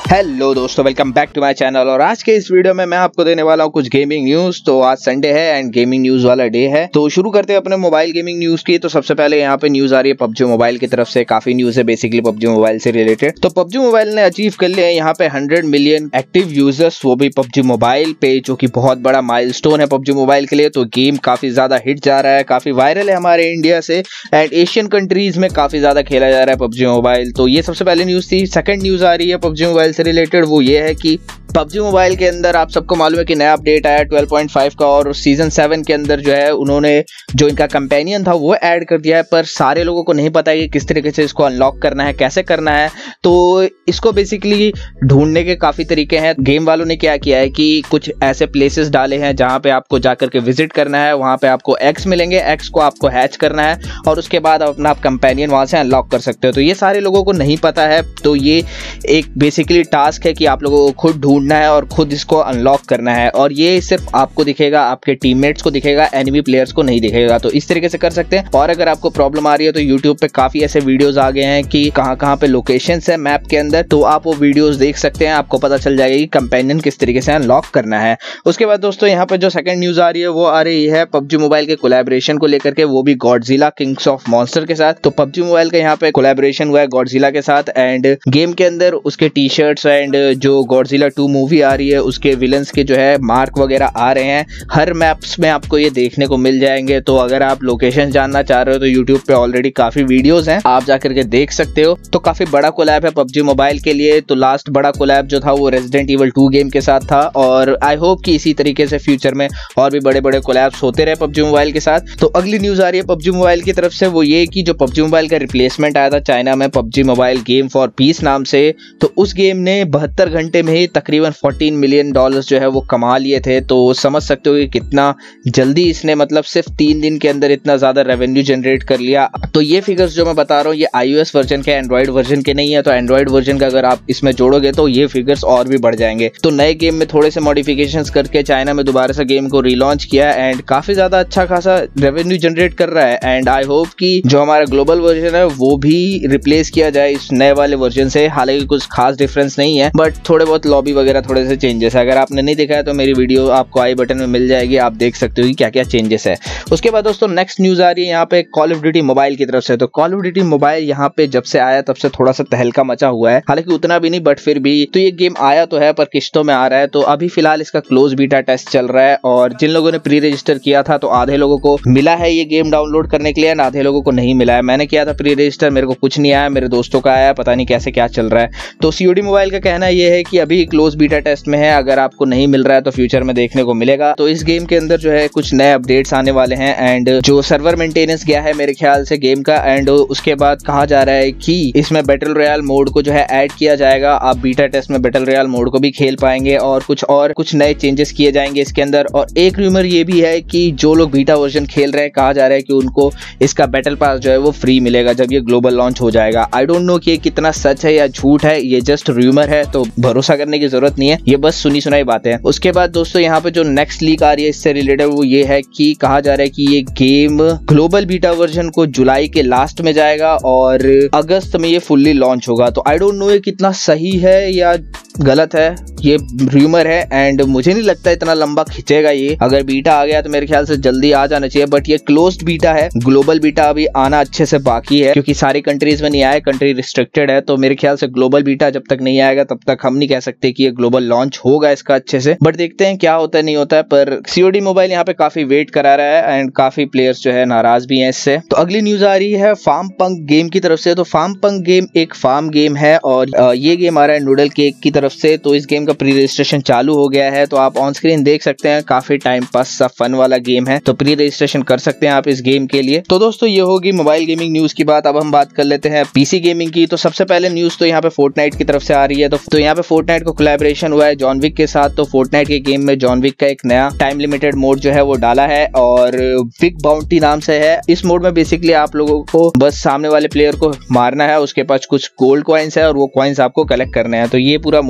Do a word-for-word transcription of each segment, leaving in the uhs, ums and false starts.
Hello दोस्तों, welcome back to my channel. और आज के इस वीडियो में मैं आपको देने वाला हूं कुछ गेमिंग न्यूज। तो आज संडे है एंड गेमिंग न्यूज वाला डे है। तो शुरू करते हैं अपने मोबाइल गेमिंग न्यूज की। तो सबसे पहले यहाँ पे न्यूज आ रही है पबजी मोबाइल की तरफ से। काफी न्यूज है बेसिकली पबजी मोबाइल से रिलेटेड। तो पबजी मोबाइल ने अचीव कर लिया है यहाँ पे हंड्रेड मिलियन एक्टिव यूजर्स, वो भी पबजी मोबाइल पे, जो कि बहुत बड़ा माइलस्टोन है पबजी मोबाइल के लिए। तो गेम काफी ज्यादा हिट जा रहा है, काफी वायरल है हमारे इंडिया से एंड एशियन कंट्रीज में काफी ज्यादा खेला जा रहा है पबजी मोबाइल। तो ये सबसे पहले न्यूज थी। सेकंड न्यूज आ रही है पबजी मोबाइल से रिलेटेड, वो ये है कि पबजी मोबाइल के अंदर आप सबको मालूम है कि नया अपडेट आया ट्वेल्व पॉइंट फाइव का, और सीजन सेवन के अंदर जो है उन्होंने जो इनका कंपेनियन था वो ऐड कर दिया है। पर सारे लोगों को नहीं पता है कि किस तरीके से इसको अनलॉक करना है, कैसे करना है। तो इसको बेसिकली ढूंढने के काफी तरीके हैं। गेम वालों ने क्या किया है कि कुछ ऐसे प्लेसेस डाले हैं जहां पे आपको जाकर के विजिट करना है, वहां पे आपको एक्स मिलेंगे, एक्स को आपको हैच करना है और उसके बाद आप अपना कंपेनियन वहां से अनलॉक कर सकते हो। तो ये सारे लोगों को नहीं पता है। तो ये एक बेसिकली टास्क है कि आप लोगों को खुद ढूंढना है और खुद इसको अनलॉक करना है। और ये सिर्फ आपको दिखेगा, आपके टीममेट्स को दिखेगा, एनिमी प्लेयर्स को नहीं दिखेगा। तो इस तरीके से कर सकते हैं। और अगर आपको प्रॉब्लम आ रही है तो यूट्यूब पे काफी ऐसे वीडियोस आ गए हैं कि कहां कहां पे लोकेशंस है मैप के अंदर, तो आप वो वीडियोस देख सकते हैं। आपको पता चल जाएगा कि कंपेनियन किस तरीके से अनलॉक करना है। उसके बाद दोस्तों यहाँ पे जो सेकंड न्यूज आ रही है वो आ रही है पबजी मोबाइल के कोलैबोरेशन को लेकर के, वो भी गॉडजिला किंग्स ऑफ मॉन्स्टर के साथ। तो पबजी मोबाइल का यहाँ पे कोलैबोरेशन हुआ है गॉडजिला के साथ एंड गेम के अंदर उसके टी शर्ट्स एंड जो गॉडजिला टू मूवी आ रही है उसके विलन्स के जो है मार्क वगैरह आ रहे हैं। हर मैप्स में आपको ये देखने को मिल जाएंगे। तो अगर आप लोकेशन जानना चाह रहे हो तो यूट्यूब पे ऑलरेडी काफी वीडियोस हैं, आप जाकर के देख सकते हो। तो काफी बड़ा कोलैब है पबजी मोबाइल के लिए। तो लास्ट बड़ा कोलैब जो था वो रेजिडेंट इविल टू गेम के साथ था और आई होप कि इसी तरीके से फ्यूचर में और भी बड़े बड़े कोलैब्स होते रहे पबजी मोबाइल के साथ। तो अगली न्यूज आ रही है पबजी मोबाइल की तरफ से, वो ये कि जो पबजी मोबाइल का रिप्लेसमेंट आया था चाइना में PUBG mobile game for peace नाम से, तो उस गेम ने बहत्तर घंटे में ही तकरीबन फोर्टीन मिलियन डॉलर्स जो है वो कमा लिए थे। तो समझ सकते हो कि कितना जल्दी इसने, मतलब सिर्फ तीन दिन के अंदर इतना ज्यादा रेवेन्यू जनरेट कर लिया। तो ये फिगर्स जो मैं बता रहा हूँ ये आईओएस वर्जन के, एंड्रॉइड वर्जन के नहीं है। तो एंड्रॉइड वर्जन का अगर आप इसमें जोड़ोगे तो ये फिगर्स और भी बढ़ जाएंगे। तो नए गेम में थोड़े से मॉडिफिकेशंस करके चाइना में दोबारा से गेम को रिलॉन्च किया एंड काफी ज्यादा अच्छा खासा रेवेन्यू जनरेट कर रहा है। एंड आई होप कि जो हमारा ग्लोबल वर्जन है वो भी रिप्लेस किया जाए इस नए वाले वर्जन से। हालांकि कुछ खास डिफरेंस नहीं है बट थोड़े बहुत लॉबी वगैरह थोड़े से चेंजेस है। अगर आपने नहीं देखा है तो मेरी वीडियो आपको आई बटन में मिल जाएगी, आप देख सकते हो कि क्या क्या चेंजेस है। उसके बाद दोस्तों नेक्स्ट न्यूज आ रही है यहाँ पे कॉल ऑफ ड्यूटी मोबाइल की तरफ से। तो कॉल ऑफ ड्यूटी मोबाइल यहाँ पे जब से आया तब से थोड़ा सा तहलका मचा हुआ है, हालांकि उतना भी नहीं बट फिर भी। तो ये गेम आया तो है पर किश्तों में आ रहा है। तो अभी फिलहाल इसका क्लोज बीटा टेस्ट चल रहा है और जिन लोगों ने प्री रजिस्टर किया था तो आधे लोगों को मिला है ये गेम डाउनलोड करने के लिए और आधे लोगों को नहीं मिला है। मैंने किया था प्री रजिस्टर, मेरे को कुछ नहीं आया, मेरे दोस्तों का आया, पता नहीं कैसे क्या चल रहा है। तो सीओडी मोबाइल का कहना यह है कि अभी क्लोज बीटा टेस्ट में है, अगर आपको नहीं मिल रहा है तो फ्यूचर में देखने को मिलेगा। तो इस गेम के अंदर जो है कुछ नए अपडेट्स आने वाले हैं एंड जो सर्वर मेंटेनेंस गया है मेरे ख्याल से गेम का, एंड उसके बाद कहा जा रहा है कि इसमें बैटल रॉयल मोड को जो है ऐड किया जाएगा। आप बीटा टेस्ट में बैटल रॉयल मोड को भी खेल पाएंगे और कुछ और कुछ नए चेंजेस किए जाएंगे इसके अंदर। और एक रूमर ये भी है कि जो लोग बीटा वर्जन खेल रहे हैं कहा जा रहा है कि उनको इसका बैटल पास जो है वो फ्री मिलेगा जब ये ग्लोबल लॉन्च हो जाएगा। आई डोंट नो कि ये कितना सच है या झूठ है, ये जस्ट रूमर है तो भरोसा करने की जरूरत नहीं है, ये बस सुनी सुनाई बातें हैं। उसके बाद दोस्तों यहाँ पे जो नेक्स्ट लीक आ रही है इससे रिलेटेड वो ये है कि कहा जा रहा है कि ये गेम ग्लोबल बीटा वर्जन को जुलाई के लास्ट में जाएगा और अगस्त में ये फुल्ली लॉन्च होगा। तो आई डोंट नो ये कितना सही है या गलत है, ये रूमर है एंड मुझे नहीं लगता इतना लंबा खिंचेगा ये। अगर बीटा आ गया तो मेरे ख्याल से जल्दी आ जाना चाहिए बट ये क्लोज्ड बीटा है, ग्लोबल बीटा अभी आना अच्छे से बाकी है क्योंकि सारी कंट्रीज में नहीं आया, कंट्री रिस्ट्रिक्टेड है। तो मेरे ख्याल से ग्लोबल बीटा जब तक नहीं आएगा तब तक हम नहीं कह सकते कि ये ग्लोबल लॉन्च होगा इसका अच्छे से, बट देखते हैं क्या होता है नहीं होता है। पर सीओडी मोबाइल यहाँ पे काफी वेट करा रहा है एंड काफी प्लेयर्स जो है नाराज भी हैं इससे। तो अगली न्यूज आ रही है फार्म पंक गेम की तरफ से। तो फार्म पंक गेम एक फार्म गेम है और ये गेम आ रहा है नूडल केक की तरफ से। तो इस गेम का प्री रजिस्ट्रेशन चालू हो गया है, तो आप ऑन स्क्रीन देख सकते हैं, काफी टाइम पास सा फन वाला गेम है। तो प्री रजिस्ट्रेशन कर सकते हैं आप इस गेम के लिए। तो दोस्तों ये होगी मोबाइल गेमिंग न्यूज की बात। अब हम बात कर लेते हैं पीसी गेमिंग की। तो सबसे पहले न्यूज तो यहाँ पे फोर्टनाइट की तरफ से आ रही है। तो, तो यहाँ पे फोर्टनाइट को कोलैबोरेशन हुआ है जॉन विक के साथ। तो फोर्टनाइट के गेम में जॉन विक का एक नया टाइम लिमिटेड मोड जो है वो डाला है और विक बाउंटी नाम से है। इस मोड में बेसिकली आप लोगों को बस सामने वाले प्लेयर को मारना है, उसके पास कुछ गोल्ड कॉइन्स है और वो कॉइन्स आपको कलेक्ट करने हैं। तो ये पूरा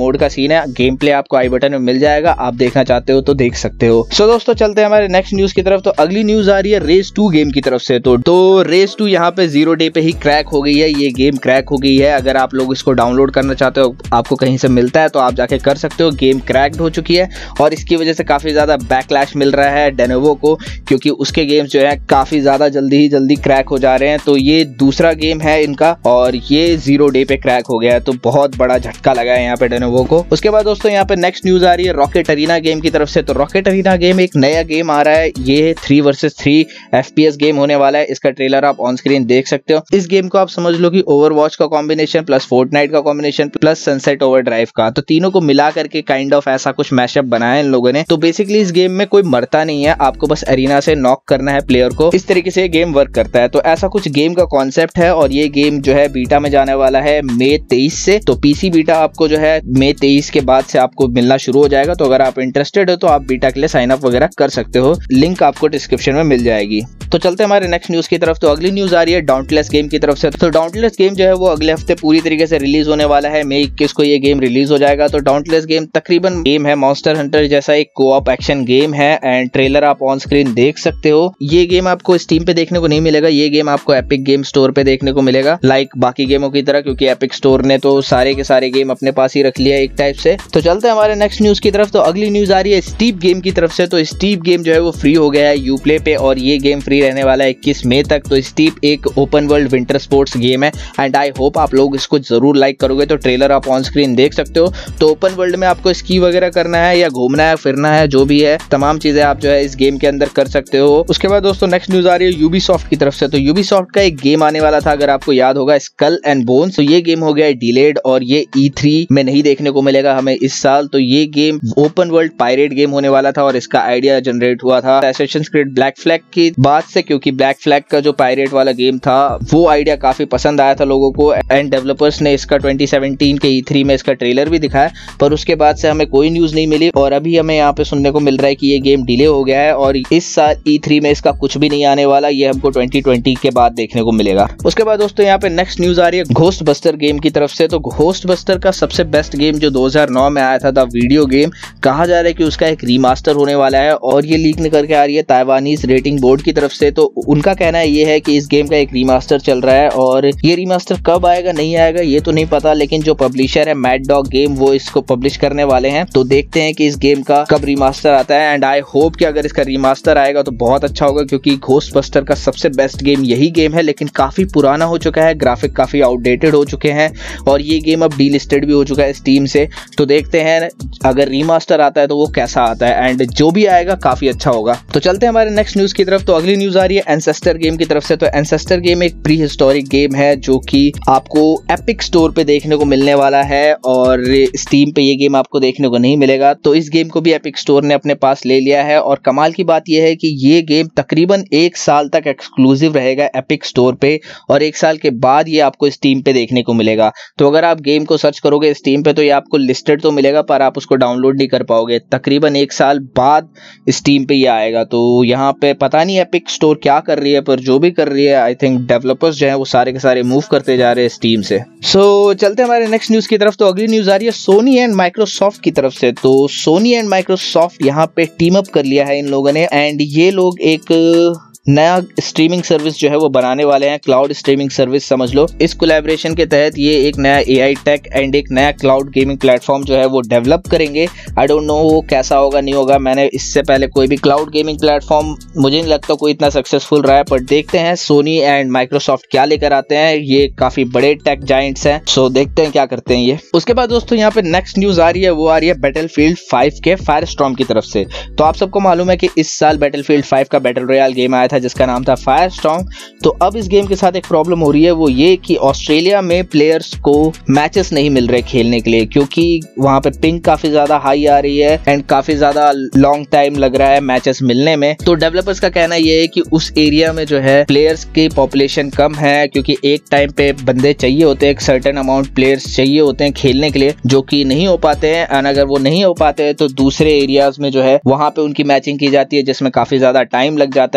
मोड का सीन है। गेम प्ले आपको आई बटन में मिल जाएगा, आप देखना चाहते हो तो देख सकते हो। सो दोस्तों चलते हैं हमारे नेक्स्ट न्यूज की तरफ। तो अगली न्यूज आ रही है रेस टू गेम की तरफ से। तो, तो रेस टू यहाँ पे जीरो डे पे ही क्रैक हो गई है, ये गेम क्रैक हो गई है। अगर आप लोग इसको डाउनलोड करना चाहते हो, आपको कहीं से मिलता है तो आप जाके कर सकते हो। गेम क्रैक्ड हो चुकी है और इसकी वजह से काफी ज्यादा बैकलैश मिल रहा है डेनोवो को, क्योंकि उसके गेम्स जो है काफी ज्यादा जल्दी ही जल्दी क्रैक हो जा रहे हैं। तो ये दूसरा गेम है इनका और ये जीरो डे पे क्रैक हो गया है, तो बहुत बड़ा झटका लगा है यहाँ पे डेनोवो को। उसके बाद दोस्तों यहाँ पे नेक्स्ट न्यूज आ रही है रॉकेट अरीना गेम की तरफ से। तो रॉकेट अरीना गेम एक नया गेम आ रहा है, ये three versus three FPS game होने वाला है। इसका ट्रेलर आप ऑन स्क्रीन देख सकते हो। इस गेम को आप समझ लो कि ओवरवॉच का कॉम्बिनेशन प्लस फोर्टनाइट का कॉम्बिनेशन प्लस सनसेट ओवरड्राइव का, तो तीनों को मिला करके काइंड ऑफ ऐसा कुछ मैशअप बनाया है इन लोगों ने। तो बेसिकली इस गेम में कोई मरता नहीं है, आपको बस अरीना से नॉक करना है प्लेयर को, इस तरीके से गेम वर्क करता है। तो ऐसा कुछ गेम का कॉन्सेप्ट है और ये गेम जो है बीटा में जाने वाला है मई तेईस से। तो पीसी बीटा आपको जो है मई तेईस के बाद से आपको मिलना शुरू हो जाएगा। तो अगर आप इंटरेस्टेड हो तो आप बीटा के लिए साइन अप वगैरह कर सकते हो, लिंक आपको डिस्क्रिप्शन में मिल जाएगी। तो चलते हैं हमारे नेक्स्ट न्यूज की तरफ। तो अगली न्यूज आ रही है डाउंटलेस गेम की तरफ से। तो डाउंटलेस गेम जो है वो अगले हफ्ते पूरी तरीके से रिलीज होने वाला है, मई इक्कीस को ये गेम रिलीज हो जाएगा। तो डाउंटलेस गेम तकरीबन गेम है मॉन्स्टर हंटर जैसा एक कोऑप एक्शन गेम है एंड ट्रेलर आप ऑन स्क्रीन देख सकते हो। ये गेम आपको स्टीम पे देखने को नहीं मिलेगा, ये गेम आपको एपिक गेम स्टोर पे देखने को मिलेगा, लाइक बाकी गेमों की तरह, क्योंकि एपिक स्टोर ने तो सारे के सारे गेम अपने पास ही रख लिया एक टाइप से। तो चलते हैं हमारे नेक्स्ट न्यूज की तरफ। तो अगली न्यूज आ रही है स्टीप गेम की तरफ से। तो स्टीप गेम जो है वो फ्री हो गया है यूप्ले पे और ये गेम फ्री रहने वाला है इक्कीस मई तक। तो स्टीप एक open world winter sports game है एंड आई होप आप लोग इसको जरूर लाइक करोगे। तो ट्रेलर आप ऑन स्क्रीन देख सकते हो। तो ओपन वर्ल्ड में आपको स्की वगैरह करना है या घूमना है फिरना है, जो भी है तमाम चीजें आप जो है इस गेम के अंदर कर सकते हो। उसके बाद दोस्तों नेक्स्ट न्यूज आ रही है यूबीसॉफ्ट की तरफ से। तो यूबीसॉफ्ट का एक गेम आने वाला था, अगर आपको याद होगा, स्कल एंड बोन्स। तो ये गेम हो गया है डिलेड और ये ई थ्री में नहीं देखने को मिलेगा हमें इस साल। तो ये game open world pirate game होने वाला था और इसका आइडिया जनरेट हुआ था असैसिन्स क्रीड ब्लैक फ्लैग की बात से, क्योंकि ब्लैक फ्लैग का जो पायरेट वाला गेम था वो आइडिया काफी पसंद आया था लोगों को एंड डेवलपर्स ने इसका ट्वेंटी सेवनटीन के ई थ्री में इसका ट्रेलर भी दिखाया, पर उसके बाद से हमें कोई न्यूज नहीं मिली और अभी हमें यहाँ पे सुनने को मिल रहा है कि ये गेम डिले हो गया है और इस साल ई थ्री में इसका कुछ भी नहीं आने वाला, ये हमको ट्वेंटी ट्वेंटी के बाद देखने को मिलेगा। उसके बाद दोस्तों यहाँ पे नेक्स्ट न्यूज आ रही है घोस्ट बस्टर गेम की तरफ से। तो घोस्ट बस्टर का सबसे बेस्ट गेम जो दो हज़ार नौ में आया था, द वीडियो गेम, कहा जा रहा है कि उसका एक रीमास्टर होने वाला है और ये लीक निकल के आ रही है ताइवानीज रेटिंग बोर्ड की तरफ से। तो उनका कहना ये है कि इस गेम का एक रीमास्टर चल रहा है और ये रीमास्टर कब आएगा नहीं आएगा ये तो नहीं पता, लेकिन जो पब्लिशर है मैड डॉग गेम वो इसको पब्लिश करने वाले हैं। तो देखते हैं कि इस गेम का कब रीमास्टर आता है एंड आई होप कि अगर इसका रीमास्टर आएगा तो बहुत अच्छा होगा, क्योंकि घोस्ट बस्टर का सबसे बेस्ट गेम यही गेम है, लेकिन काफी पुराना हो चुका है, ग्राफिक काफी आउटडेटेड हो चुके हैं और ये गेम अब डीलिस्टेड भी हो चुका है स्टीम से। तो देखते हैं अगर रीमास्टर आता है तो वो कैसा आता है एंड जो भी आएगा काफी अच्छा होगा। तो चलते हैं हमारे नेक्स्ट न्यूज की तरफ। तो अगली न्यूज आ रही है एंसेस्टर गेम की तरफ से। तो एंसेस्टर गेम एक प्री हिस्टोरिक गेम है जो कि आपको एपिक स्टोर पे देखने को मिलने वाला है और स्टीम पे ये गेम आपको देखने को नहीं मिलेगा। तो इस गेम को भी एपिक स्टोर ने अपने पास ले लिया है और कमाल की बात यह है कि ये गेम तकरीबन एक साल तक एक्सक्लूसिव रहेगा एपिक स्टोर पे और एक साल के बाद ये आपको स्टीम पे देखने को मिलेगा। तो अगर आप गेम को सर्च करोगे स्टीम पे तो ये आपको लिस्टेड तो मिलेगा पर आप उसको डाउनलोड नहीं कर पाओगे, तकरीबन एक साल बाद स्टीम पे ये आएगा। तो यहाँ पे पता नहीं एपिक स्टोर क्या कर रही है, पर जो भी कर रही है आई थिंक डेवलपर्स जो है वो सारे के सारे मूव करते जा रहे हैं स्टीम से। सो so, चलते हैं हमारे नेक्स्ट न्यूज की तरफ। तो अगली न्यूज आ रही है सोनी एंड माइक्रोसॉफ्ट की तरफ से। तो सोनी एंड माइक्रोसॉफ्ट यहाँ पे टीम अप कर लिया है इन लोगों ने एंड ये लोग एक नया स्ट्रीमिंग सर्विस जो है वो बनाने वाले हैं, क्लाउड स्ट्रीमिंग सर्विस समझ लो। इस कोलैबोरेशन के तहत ये एक नया एआई टेक एंड एक नया क्लाउड गेमिंग प्लेटफॉर्म जो है वो डेवलप करेंगे। आई डोंट नो वो कैसा होगा नहीं होगा, मैंने इससे पहले कोई भी क्लाउड गेमिंग प्लेटफॉर्म मुझे नहीं लगता कोई इतना सक्सेसफुल रहा है, पर देखते हैं सोनी एंड माइक्रोसॉफ्ट क्या लेकर आते हैं। ये काफी बड़े टेक जाइंट्स हैं, सो देखते हैं क्या करते हैं ये। उसके बाद दोस्तों यहाँ पे नेक्स्ट न्यूज आ रही है, वो आ रही है बैटलफील्ड फाइव के फायरस्टॉर्म की तरफ से। तो आप सबको मालूम है कि इस साल बैटलफील्ड फाइव का बैटल रॉयल गेम आया था जिसका नाम था फायरस्टॉर्म। तो अब इस गेम के साथ एक प्रॉब्लम हो रही है, वो ये कि ऑस्ट्रेलिया में प्लेयर्स को मैचेस नहीं मिल रहे खेलने के लिए, क्योंकि वहां पे पिंग काफी ज्यादा हाई आ रही है एंड काफी ज्यादा लॉन्ग टाइम लग रहा है मैचेस मिलने में। तो डेवलपर्स का कहना ये है कि उस एरिया में जो है प्लेयर्स की पॉपुलेशन कम है, क्योंकि एक टाइम पे बंदे चाहिए होते हैं, एक सर्टेन अमाउंट प्लेयर्स चाहिए होते हैं खेलने के लिए, जो कि नहीं हो पाते हैं। एंड अगर वो नहीं हो पाते हैं तो दूसरे एरियाज में जो है वहां पे उनकी मैचिंग की जाती है जिसमें काफी ज्यादा टाइम लग जाता है और इस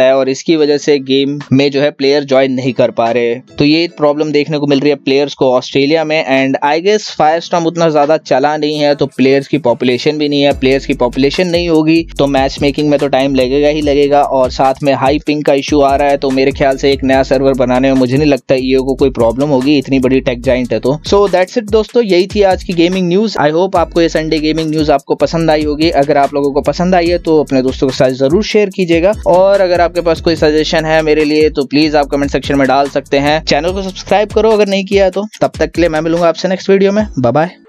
जिसकी वजह से गेम में जो है प्लेयर ज्वाइन नहीं कर पा रहे। तो ये प्रॉब्लम देखने को मिल रही है प्लेयर्स को ऑस्ट्रेलिया में। एंड आई गेस फायरस्टॉर्म उतना ज्यादा चला नहीं है, तो प्लेयर्स की पॉपुलेशन भी नहीं है। प्लेयर्स की पॉपुलेशन नहीं होगी तो मैच मेकिंग में तो टाइम लगेगा ही लगेगा, और साथ में हाई पिंग का इशू आ रहा है। तो मेरे ख्याल से एक नया सर्वर बनाने में मुझे नहीं लगता ईओ को कोई प्रॉब्लम होगी, इतनी बड़ी टेक जाइंट है। तो सो दैट्स इट दोस्तों, यही थी आज की गेमिंग न्यूज। आई होप आपको ये संडे गेमिंग न्यूज आपको पसंद आई होगी। अगर आप लोगों को पसंद आई है तो अपने दोस्तों के साथ जरूर शेयर कीजिएगा, और अगर आपके पास कोई सजेशन है मेरे लिए तो प्लीज आप कमेंट सेक्शन में डाल सकते हैं। चैनल को सब्सक्राइब करो अगर नहीं किया तो। तब तक के लिए मैं मिलूंगा आपसे नेक्स्ट वीडियो में। Bye bye.